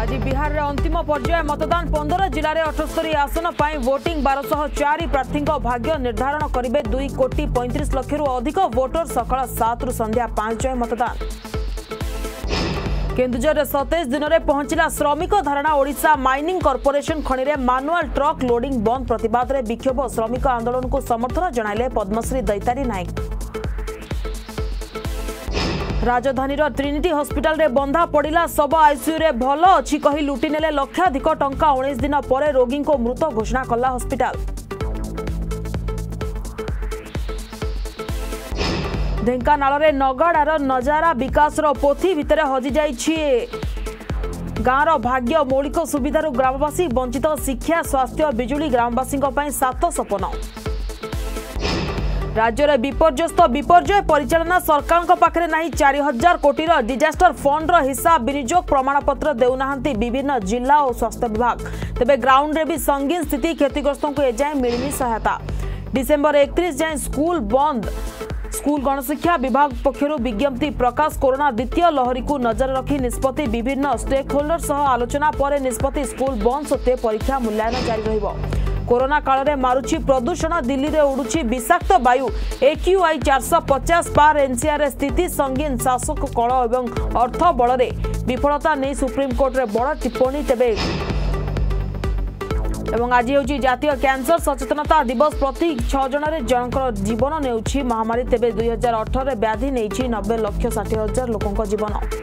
आज बिहार में अंतिम पर्याय मतदान 15 जिले में 78 आसन पर वोटिंग 1204 प्रार्थी भाग्य निर्धारण करेंगे 2,35 लाख अधिक वोटर सकाल 7 रु संध्या 5 जाए मतदान। केन्दुझर 27 दिन में पहुंचला श्रमिक धारणा ओडिशा माइनिंग कॉर्पोरेशन खनि में मानुआल ट्रक लोडिंग बंद प्रतिवाद में विक्षोभ श्रमिक आंदोलन को समर्थन जणाइले पद्मश्री दैतारी नायक। राजधानी ट्रिनिटी हॉस्पिटल रे बंधा पड़ा शव आईसीयू रे भल अच्छी कही लुटि नेले लक्षाधिक टंका 19 दिन पर रोगी को मृत घोषणा कला हॉस्पिटल। ढेंकानाल रे नगाड़ार नजारा विकास पोथी भितर हजि जाइछि गाँवर भाग्य मौलिक सुविधार ग्रामवासी वंचित शिक्षा स्वास्थ्य बिजुली ग्रामवासी 7 सपन। राज्य में विपर्यस्त विपर्यय परिचालना सरकार पाखे नहीं 4000 कोटी डिजास्टर फंड हिसाब विनियोग प्रमाणपत्र देउना विभिन्न जिला और स्वास्थ्य विभाग। तेबे ग्राउंड रे भी संगीन स्थिति क्षतिग्रस्तों को एजाए मिलनी सहायता। डिसेम्बर 31 जाए स्कूल बंद। स्कूल गणशिक्षा विभाग पक्षर विज्ञप्ति प्रकाश। कोरोना द्वितीय लहरी को नजर रखी निष्पत्ति विभिन्न स्टेक होल्डर सह आलोचना पर निष्पत्ति स्कूल बंद सत्वे परीक्षा मूल्यांकन जारी रहिबो। कोरोना काल में मारुछि प्रदूषण दिल्ली रे उड़ुछि विषाक्त वायु AQI 450 पार एनसीआर स्थिति संगीन शासक कल एवं अर्थ बल विफलता नहीं सुप्रीमकोर्ट रे बड़ टिप्पणी। तेबे एवं आज होछि जातीय कैंसर सचेतनता दिवस प्रति 6 जन जनकर जीवन नेउछि महामारी। तेबे 2018 व्याधि नेछि 90,60,000 लोकंक जीवन।